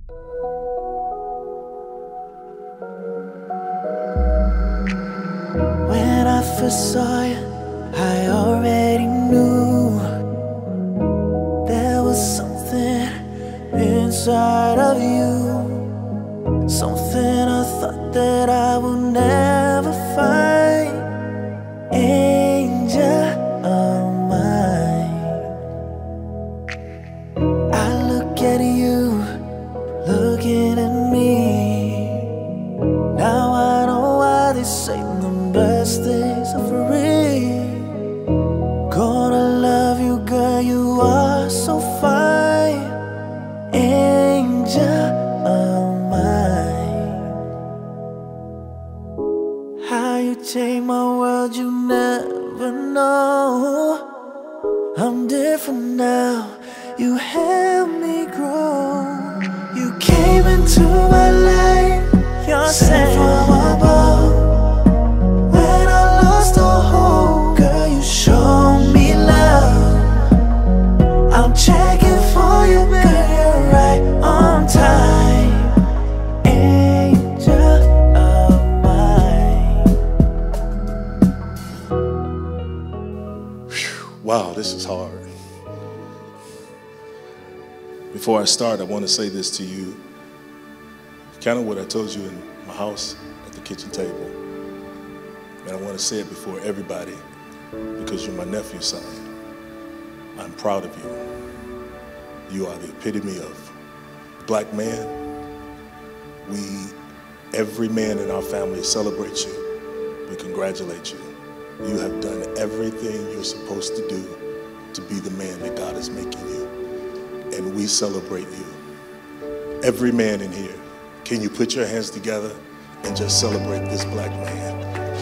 When I first saw you, I already knew there was something inside of you, something I thought that I would never find. Angel of mine, I look at you, looking at me. Now I know why they say the best things are free. Gonna love you, girl, you are so fine. Angel of mine, how you change my world, you never know. I'm different now, you helped me grow. You came into my life, you're sent from above. When I lost all hope, girl, you showed me love. I'm checking for you, girl, you're right on time. Angel of mine. Wow, this is hard. Before I start, I want to say this to you. Kind of what I told you in my house at the kitchen table. And I want to say it before everybody because you're my nephew's son. I'm proud of you. You are the epitome of a black man. Every man in our family celebrates you. We congratulate you. You have done everything you're supposed to do to be the man that God is making you. And we celebrate you. Every man in here, can you put your hands together and just celebrate this black man?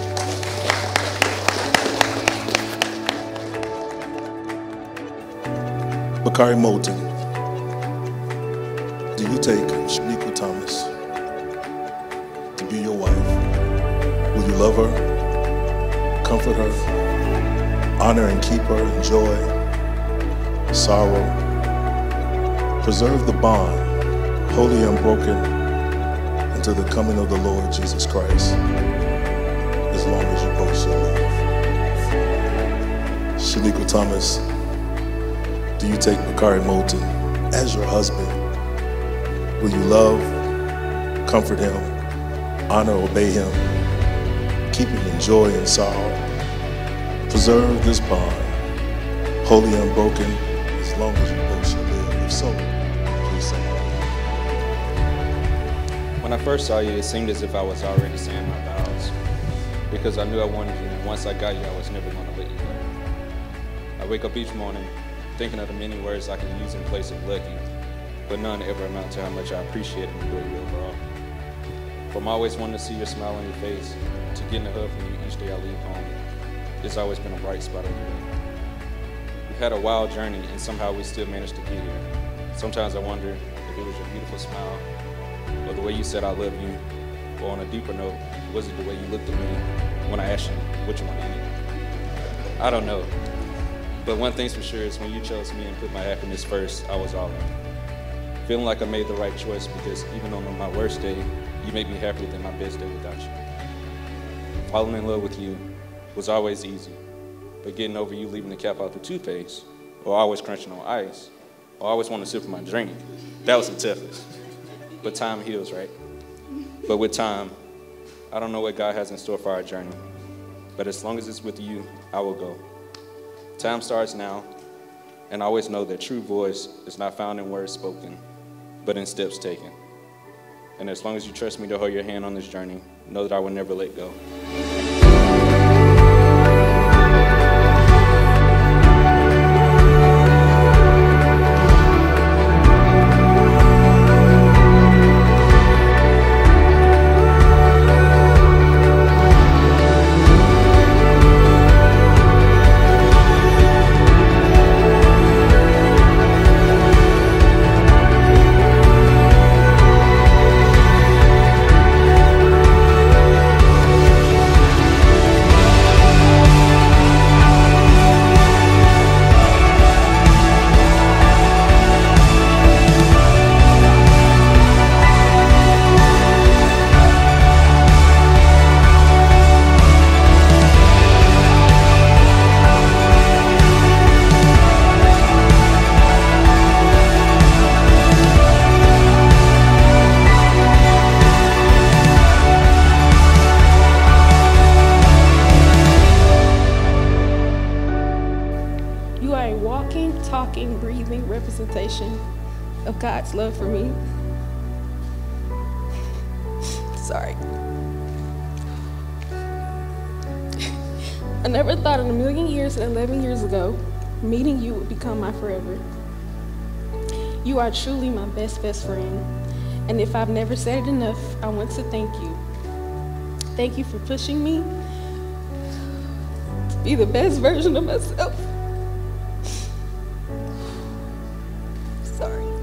Bakari Moulton, do you take Shaniqua Thomas to be your wife? Will you love her, comfort her, honor and keep her in joy, sorrow, preserve the bond, wholly unbroken, until the coming of the Lord Jesus Christ, as long as you both shall live? Shaniqua Thomas, do you take Bakari Moulton as your husband? Will you love, comfort him, honor, obey him, keep him in joy and sorrow, preserve this bond, wholly unbroken, as long as you both shall live? If so, please say. When I first saw you, it seemed as if I was already saying my vows, because I knew I wanted you, and once I got you, I was never going to let you go. I wake up each morning thinking of the many words I can use in place of lucky, but none ever amount to how much I appreciate and adore you overall. From always wanting to see your smile on your face, to getting a hug from you each day I leave home, it's always been a bright spot on your day. We've had a wild journey, and somehow we still managed to get here. Sometimes I wonder if it was your beautiful smile, or the way you said I love you, or on a deeper note, was it the way you looked at me when I asked you what you want to eat? I don't know. But one thing's for sure is when you chose me and put my happiness first, I was all in. Feeling like I made the right choice because even on my worst day, you made me happier than my best day without you. Falling in love with you was always easy, but getting over you leaving the cap out the toothpaste, or always crunching on ice, or always wanting to sip from my drink, that was the toughest. But time heals, right? But with time, I don't know what God has in store for our journey, but as long as it's with you, I will go. Time starts now, and I always know that true voice is not found in words spoken, but in steps taken. And as long as you trust me to hold your hand on this journey, know that I will never let go. expression of God's love for me. Sorry. I never thought in a million years that 11 years ago, meeting you would become my forever. You are truly my best friend. And if I've never said it enough, I want to thank you. Thank you for pushing me to be the best version of myself. Sorry.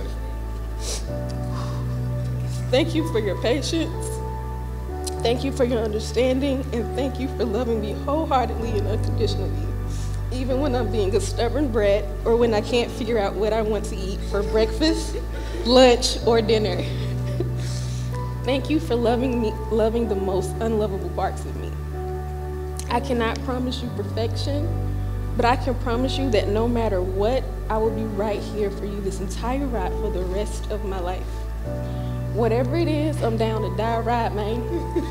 Thank you for your patience. Thank you for your understanding, and thank you for loving me wholeheartedly and unconditionally, even when I'm being a stubborn brat or when I can't figure out what I want to eat for breakfast, lunch, or dinner. Thank you for loving the most unlovable parts of me. I cannot promise you perfection, but I can promise you that no matter what, I will be right here for you this entire ride for the rest of my life. Whatever it is, I'm down to die right, man.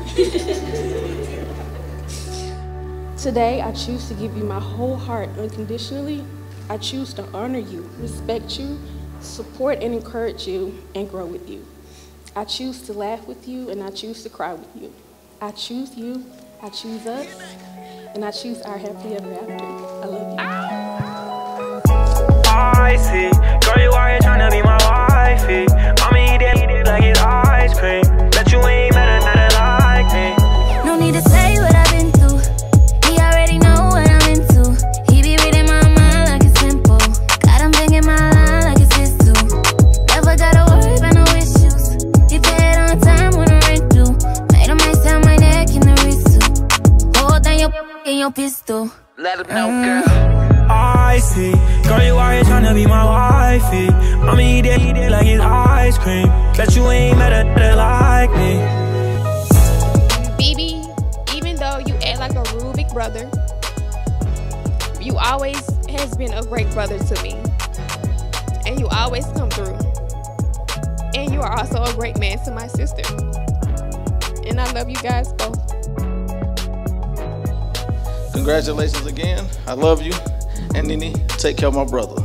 Today, I choose to give you my whole heart unconditionally. I choose to honor you, respect you, support and encourage you, and grow with you. I choose to laugh with you, and I choose to cry with you. I choose you, I choose us, and I choose our happily ever after. I love you. I see, girl, you are here trying to be my wifey. I'ma eat it like it's ice cream. Bet you ain't better like me. No need to say what I've been through. He already know what I'm into. He be reading my mind like it's simple. Got him thinking my line like it's his too. Never gotta worry about no issues. He paid on time when the rent due. Made him ice down my neck in the wrist too. Hold down your pistol. Let him know, girl. I see, girl, you are here trying to be my wifey. I'ma eat it like it's ice cream. Bet you ain't better like me. BB, even though you act like a rude big brother, you always has been a great brother to me. And you always come through. And you are also a great man to my sister. And I love you guys both. Congratulations again. I love you. And Nene, take care of my brother.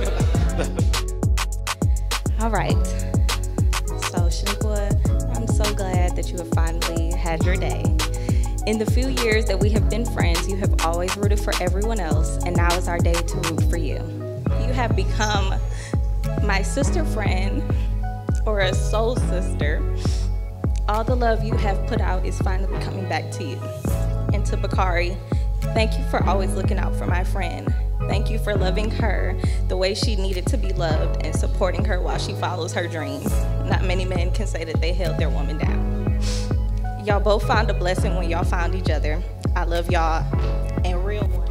All right. So, Shaniqua, I'm so glad that you have finally had your day. In the few years that we have been friends, you have always rooted for everyone else, and now is our day to root for you. You have become my sister friend, or a soul sister. All the love you have put out is finally coming back to you. And to Bakari, thank you for always looking out for my friend. Thank you for loving her the way she needed to be loved and supporting her while she follows her dreams. Not many men can say that they held their woman down. Y'all both found a blessing when y'all found each other. I love y'all, and real one.